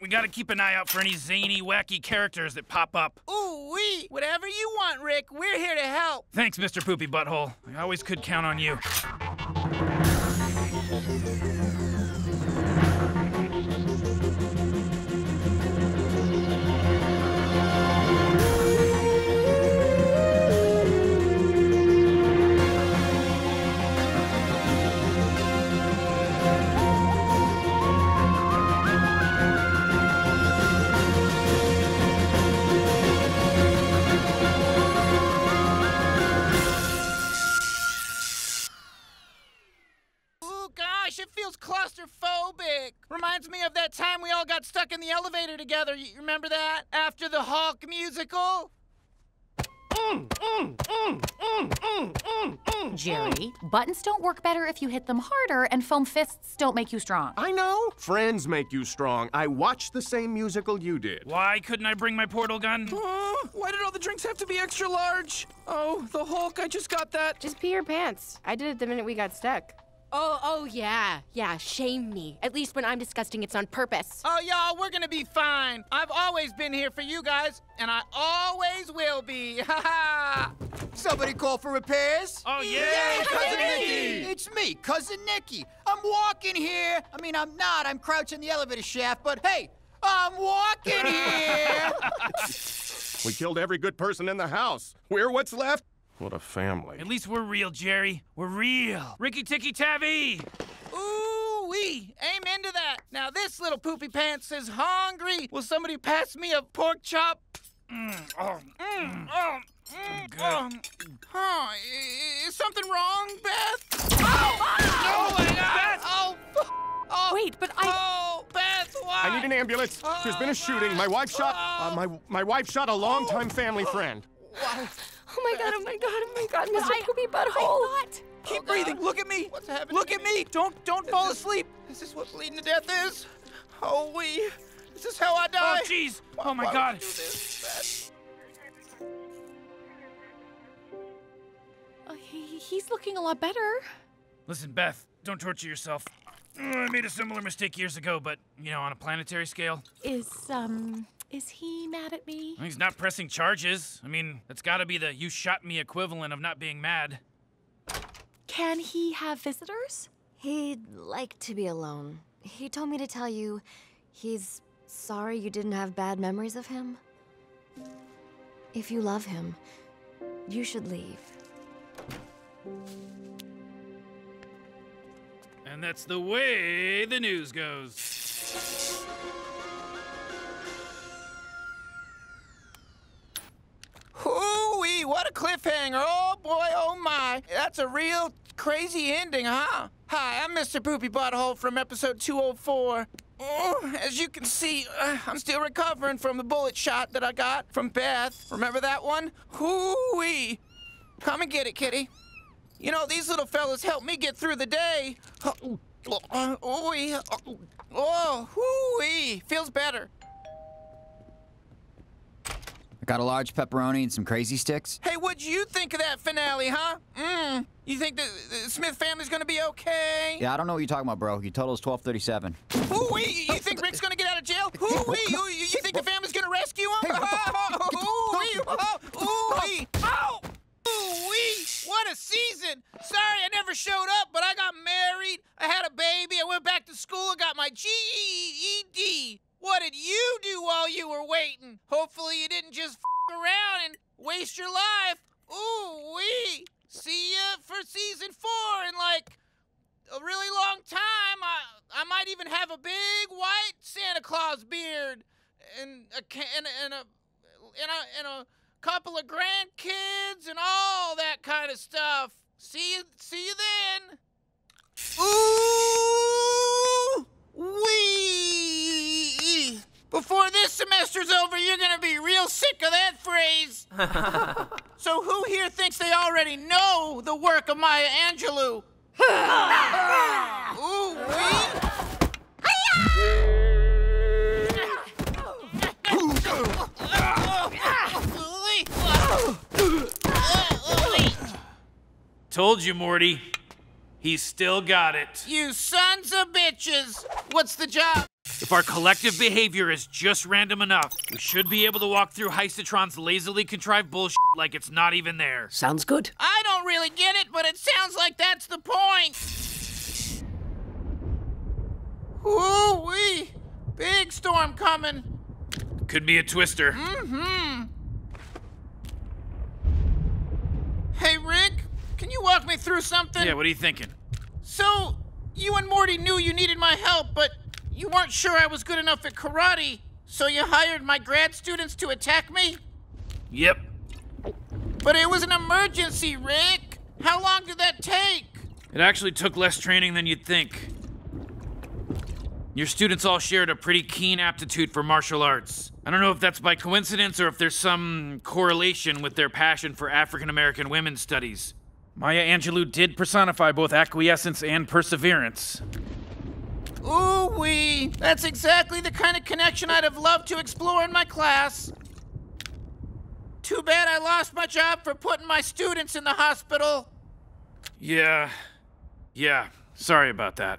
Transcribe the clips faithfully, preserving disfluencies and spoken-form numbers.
We gotta keep an eye out for any zany, wacky characters that pop up. Ooh-wee! Whatever you want, Rick. We're here to help. Thanks, Mister Poopybutthole. I always could count on you. It feels claustrophobic. Reminds me of that time we all got stuck in the elevator together. You remember that? After the Hulk musical? Mm, mm, mm, mm, mm, mm, mm. Jerry, buttons don't work better if you hit them harder, and foam fists don't make you strong. I know. Friends make you strong. I watched the same musical you did. Why couldn't I bring my portal gun? Oh, why did all the drinks have to be extra large? Oh, the Hulk, I just got that. Just pee your pants. I did it the minute we got stuck. Oh, oh, yeah. Yeah, shame me. At least when I'm disgusting, it's on purpose. Oh, y'all, we're gonna be fine. I've always been here for you guys, and I always will be. Ha ha! Somebody call for repairs? Oh, yeah! Yay, Cousin Nicky! It's me, Cousin Nicky. I'm walking here. I mean, I'm not. I'm crouching in the elevator shaft, but hey, I'm walking here. We killed every good person in the house. We're what's left? What a family. At least we're real, Jerry. We're real. Ricky Ticky Tavi! Ooh-wee! Amen to that. Now this little poopy pants is hungry. Will somebody pass me a pork chop? Mm, oh, Mm, oh, mm, good. oh. Huh, i- is something wrong, Beth? Oh! Oh, my God! Oh! Oh! Wait, but I... Oh, Beth, why? I need an ambulance. There's been a shooting. My wife shot... Uh, my, my wife shot a longtime family friend. Why? Oh my God, oh my God, oh my God, Mister I- Poopybutthole. Keep Oh, breathing. God. Look at me. What's happening Look to at me. Don't don't fall this- asleep. Is this what bleeding to death is? Oh, we. Is this how I die? Oh, jeez! Oh, my Why would God! you do this, Uh, he, he's looking a lot better. Listen, Beth, don't torture yourself. Uh, I made a similar mistake years ago, but, you know, on a planetary scale. Is, um, is he mad at me? He's not pressing charges. I mean, that's gotta be the you shot me equivalent of not being mad. Can he have visitors? He'd like to be alone. He told me to tell you he's sorry you didn't have bad memories of him. If you love him, you should leave. And that's the way the news goes. Hoo-wee, what a cliffhanger. Oh, boy, oh, my. That's a real crazy ending, huh? Hi, I'm Mister Poopybutthole from episode two oh four. Oh, as you can see, uh, I'm still recovering from the bullet shot that I got from Beth. Remember that one? Hoo-wee. Come and get it, kitty. You know, these little fellas help me get through the day. Oh, uh, ooh-wee. Oh, hoo-wee. Feels better. I got a large pepperoni and some crazy sticks. Hey, what'd you think of that finale, huh? Mmm. You think the, the Smith family's gonna be okay? Yeah, I don't know what you're talking about, bro. Your total is twelve thirty-seven. Ooh-wee, you think Rick's gonna get out of jail? Ooh-wee, you, you think the family's gonna rescue him? Ooh-wee, oh, ooh-wee, oh, ooh-wee, what a season. Sorry I never showed up, but I got married, I had a baby, I went back to school, I got my G E D. What did you do while you were waiting? Hopefully you didn't just f around and waste your life. Ooh-wee. See ya for season four in like a really long time. I I might even have a big white Santa Claus beard and a ca- and, a- and a and a and a couple of grandkids and all that kind of stuff. See you see you then. Ooh wee. Before this semester's over, you're gonna be real sick of that phrase. So who here thinks they already know the work of Maya Angelou? Ooh, Told you, Morty. He's still got it. You sons of bitches. What's the job? If our collective behavior is just random enough, we should be able to walk through Heistotron's lazily contrived bullshit like it's not even there. Sounds good. I don't really get it, but it sounds like that's the point. Ooh-wee! Big storm coming. Could be a twister. Mm-hmm. Hey, Rick, can you walk me through something? Yeah, what are you thinking? So, you and Morty knew you needed my help, but you weren't sure I was good enough at karate, so you hired my grad students to attack me? Yep. But it was an emergency, Rick. How long did that take? It actually took less training than you'd think. Your students all shared a pretty keen aptitude for martial arts. I don't know if that's by coincidence or if there's some correlation with their passion for African American women's studies. Maya Angelou did personify both acquiescence and perseverance. Ooh-wee! That's exactly the kind of connection I'd have loved to explore in my class. Too bad I lost my job for putting my students in the hospital. Yeah. Yeah. Sorry about that.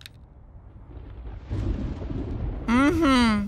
Mm-hmm.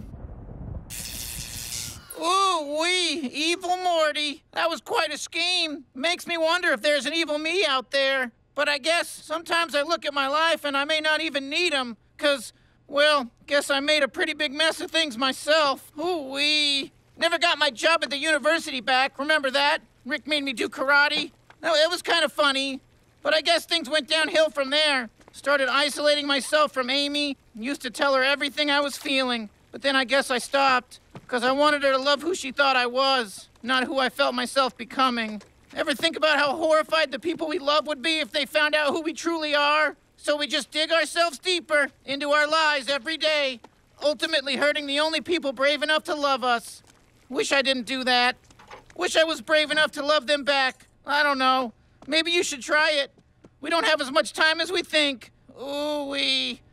Ooh-wee! Evil Morty. That was quite a scheme. Makes me wonder if there's an evil me out there. But I guess sometimes I look at my life and I may not even need them. Cause, well, guess I made a pretty big mess of things myself. Ooh-wee. Never got my job at the university back, remember that? Rick made me do karate. No, it was kind of funny. But I guess things went downhill from there. Started isolating myself from Amy. Used to tell her everything I was feeling. But then I guess I stopped. Cause I wanted her to love who she thought I was, not who I felt myself becoming. Ever think about how horrified the people we love would be if they found out who we truly are? So we just dig ourselves deeper into our lies every day, ultimately hurting the only people brave enough to love us. Wish I didn't do that. Wish I was brave enough to love them back. I don't know. Maybe you should try it. We don't have as much time as we think. Ooh-wee.